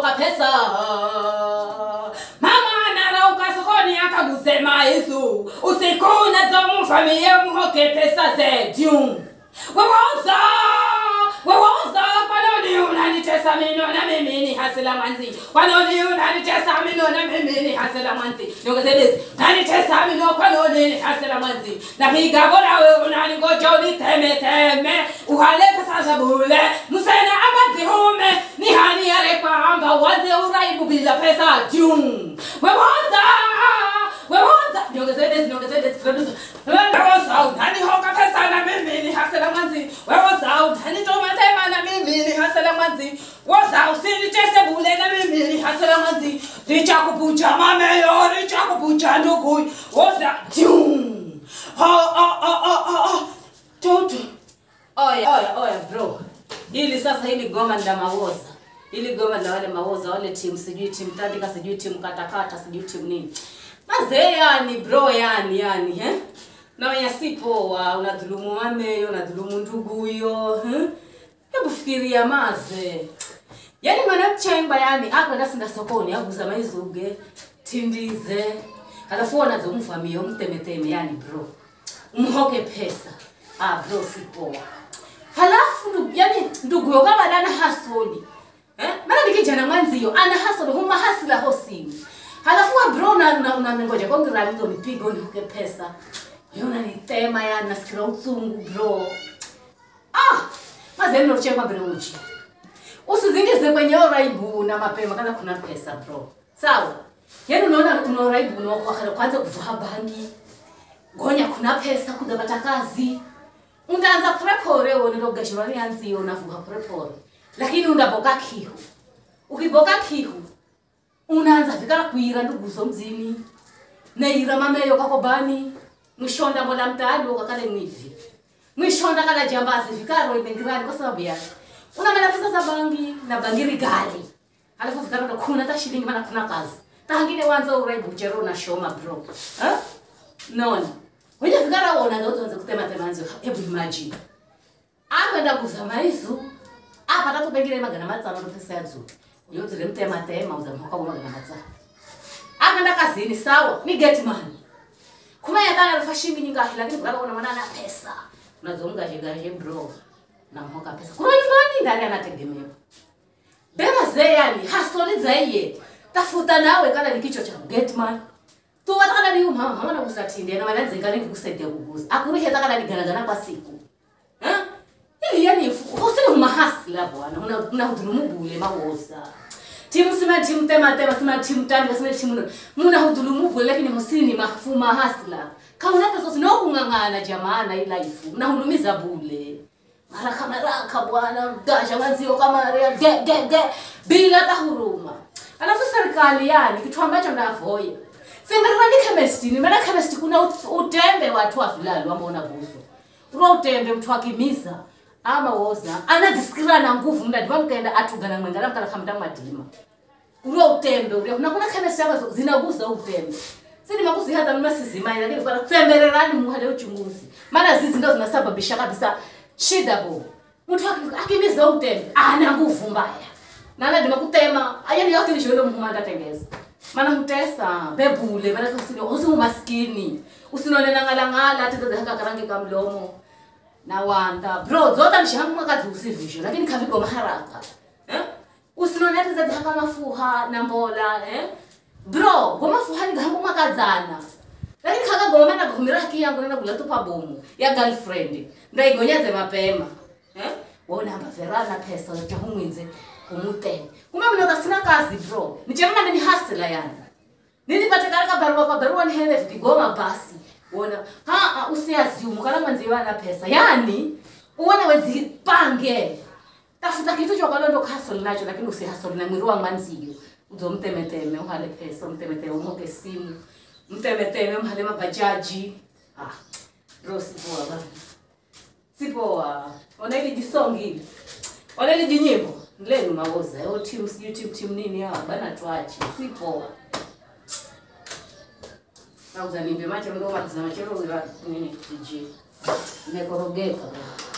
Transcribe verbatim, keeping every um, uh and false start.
hoka pesa. Mama anarauka sokoni akagusema Yesu. Usiku unazomu familia muhoke pesa zetu. Wawaza, wawaza panoni unanitesa mino na mimi ni hasila mwanzi. Panoni unanitesa mino na mimi ni hasila mwanzi. Nongezedesi, unanitesa mino panoni ni hasila mwanzi. Na piga bora we unanigoja uniteme teme. Uhale pesa zabule, musena abadi hume. Ni hani yare kwa amba waze uraibu bila pesa jung. Wawaza, wawaza. Nongezedesi, nongezedesi, producer. Wawaza, unani hoka pesa na mimi ni hasila mwanzi. Wawaza, unani tomatema na mimi ni hasila mwanzi. Wawaza, usinichese bule na mimi ni hasila mwanzi. Richa kupucha mameyo, richa kupucha ndugui. Wawaza, jung. Ha, ha, ha, ha, ha, ha. Tutu. Oya, oya, oya bro. Hili sasa hili goma nda mawoza. Hili goma nda wale mawoza, wale timu sijui timu tandika, sijui timu katakata, sijui timu nini. Maze yani bro yani yani he. Na wanya sipo wa unadhulumu mame, unadhulumu ndugu huyo, he. Hebu fikiria maze. Yani mwanamchemba yani hapa ndasinda sokoni aguza maizuge, tindize. Halafu wanadhulumu familia mtemeteme yani bro. Umhoke pesa. Ah bro sipo. Halafu ndugu yani ndugu yo kama dana hasoli. Eh? Maana nikijana mwanziyo ana hasoli huma hasila hosini. Halafu wa bro na una ngoja kwa ngira mdo mipigo nihuke pesa. Yona ni tema ya nasikira utungu bro. Ah! Mazeni uchemba bro uchi. Usizingize kwenye oraibu na mapema kana kuna pesa bro. Sawa? Yaani unaona kuna oraibu na kwa kwanza kuvaa bangi. Gonya kuna pesa kudabata kazi. Undaanza prepore wone logashirani anzi unavuha prepore. Lakini undaboka kihu. Ukiboka kihu unaanza fikara kuira ndugu zo mzini. Neira mameyo kakobani. Mwishonda mola mtaani ukakale mwivi. Mwishonda kala jambazi fikara ibengirani kwa sababu yake. Unamana pesa za bangi na bangiri gali. Halafu fikara ndo kuna ta shilingi maana kuna kazi. Tahangine wanza uraibu jero na shoma bro. Eh? Noni. Wewe fikara uona ndio tuanze kutema temanzo. Hebu imagine. Hapa nda kuzama hizo. Hapa tatu pengine magana matano ndo pesa yazo. Yote ile mtema tema uzamhoka una magana matano. Hapa nda kazini sawa. Ni get man. Kuma ya kana rufashimi nyinga lakini kwa una manana pesa. Unazonga jegaje bro. Na mhoka pesa. Kuna imani ndani anategemewa. Bema zeyani hasoli zeye. Tafuta nawe kana ni kichwa cha get man. Tu watakana ni mama mama na kusatinde na maana zingane kusaidia kuguza. Akuri heta kana ni garagana kwa siku. Eh? Ili yani usini umahasla bwana. Una una hudulumu bule mawoza. Timu sima timu tema tema sima timu tani sima timu muna hudulumu bule lakini hosini mahfuma hasla. Kama unapo sio kungangana jamana hii life. Unahulumiza bule. Mara kama raka bwana gaja wanzio kama rea ge ge ge bila tahuruma. Alafu serikali yani kitu ambacho ndavoya. Sembera ni chemistry, ni maana chemistry kuna utembe watu wa filalo ambao unabuzo. Uro utembe mtu akimiza ama woza anajisikira na nguvu mndadi wamkaenda atugana mwengala mkala kamta madima. Uro utembe ule kuna kuna chemistry ambazo zinaguza utembe. Sisi maguzi hata mimi sizimai lakini kwa tembererani muhale uchunguzi. Maana zizi ndio zinasababisha kabisa shida bo. Mtu akimiza utembe ana nguvu mbaya. Na anadima kutema ayani yote ni shule muhumanda tengeza. Mana hutesa bebule maana kusini usimu maskini usinone ngala atizaze haka karangi kamlomo na wanda bro zote nishahamu kazi usivisho lakini kavigo maharaka eh usinone atizaze haka mafuha na mbola eh bro goma fuha ni gahamu makazana lakini kaka goma na gumira haki yangu na kula tupa bomu ya girlfriend ndio igonyeze mapema eh waona hapa ferana pesa za humwinze umute. Kuma mnoka sina kazi bro. Nichana na ni hustler yani. Nilipata karaka barua kwa barua ni hele vigoma basi. Uona ha usiaziumu kana manziwa na pesa. Yani uone wezi pange. Tafuta kitu cha kalondo hustle nacho lakini usihustle na mwiru wa manziyo. Uzo mtemeteme uhale pesa, mtemeteme umoke simu. Mtemeteme umhale mabajaji. Ah. Bro sipoa bana. Sipoa. Ona ile jisongi. Ona ile jinyimbo. Lenu mawoza, yo team siju team team nini hawa bana tuache. Sipo. Na uzanimbe macho ndo matazama chero nini kiji. Nimekorogeka.